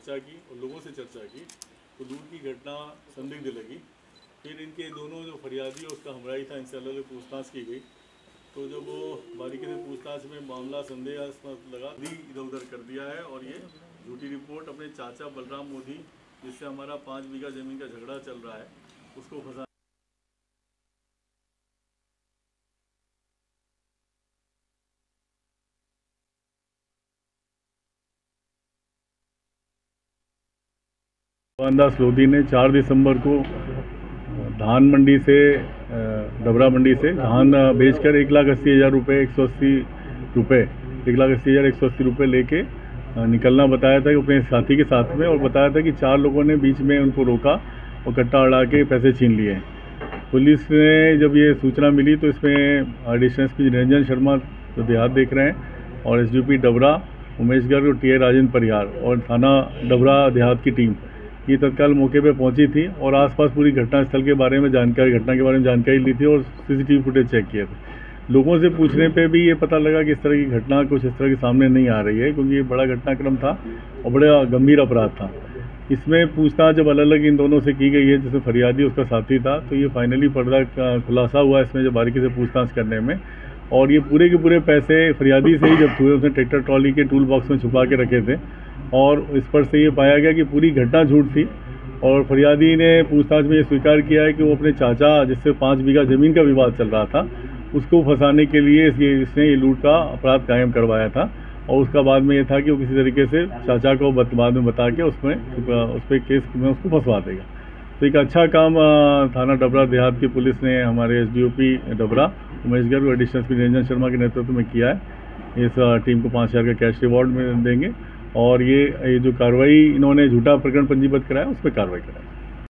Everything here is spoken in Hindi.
चर्चा की और लोगों से चर्चा की तो लूट की घटना संदिग्ध लगी। फिर इनके दोनों जो फरियादी और उसका हमराही था, इनसे अलग अलग पूछताछ की गई। तो जब वो बारीकी से पूछताछ में मामला संदेहास्पद लगा, इधर उधर कर दिया है और ये झूठी रिपोर्ट अपने चाचा बलराम मोदी, जिससे हमारा 5 बीघा ज़मीन का झगड़ा चल रहा है, उसको फंसा। दास लोधी ने 4 दिसंबर को धान मंडी से डबरा मंडी से धान बेचकर 1,80,000 रुपये 180 रुपये 1,80,180 रुपये लेके निकलना बताया था अपने साथी के साथ में, और बताया था कि 4 लोगों ने बीच में उनको रोका और कट्टा अड़ा के पैसे छीन लिए। पुलिस ने जब ये सूचना मिली तो इसमें एडिशनल एसपी निरंजन शर्मा जो देहात देख रहे हैं और एसडीओपी डबरा उमेश गर्ग और टीआई राजेंद्र परिहार और थाना डबरा देहात की टीम ये तत्काल मौके पे पहुंची थी और आसपास पूरी घटनास्थल के बारे में घटना के बारे में जानकारी ली थी और सीसीटीवी फुटेज चेक किए थे। लोगों से पूछने पे भी ये पता लगा कि इस तरह की घटना कुछ इस तरह के सामने नहीं आ रही है, क्योंकि ये बड़ा घटनाक्रम था और बड़ा गंभीर अपराध था। इसमें पूछताछ जब अलग अलग इन दोनों से की गई है, जिसमें फरियादी उसका साथी था, तो ये फाइनली पर्दा खुलासा हुआ इसमें जब बारीकी से पूछताछ करने में। और ये पूरे के पूरे पैसे फरियादी से ही जब्त हुए, उसने ट्रैक्टर ट्रॉली के टूल बॉक्स में छुपा के रखे थे और इस पर से ये पाया गया कि पूरी घटना झूठ थी। और फरियादी ने पूछताछ में ये स्वीकार किया है कि वो अपने चाचा, जिससे 5 बीघा ज़मीन का विवाद चल रहा था, उसको फंसाने के लिए इसने ये लूट का अपराध कायम करवाया था। और उसका बाद में ये था कि वो किसी तरीके से चाचा को बाद में बता के उस पर केस में उसको फंसवा देगा। तो एक अच्छा काम थाना डबरा देहात की पुलिस ने हमारे एसडीओपी डबरा उमेश गर्ग और एडिशनल एसपी निरंजन शर्मा के नेतृत्व में किया है। इस टीम को 5,000 का कैश रिवॉर्ड में देंगे और ये जो कार्रवाई इन्होंने झूठा प्रकरण पंजीबद्ध कराया उस पर कार्रवाई कराएंगे।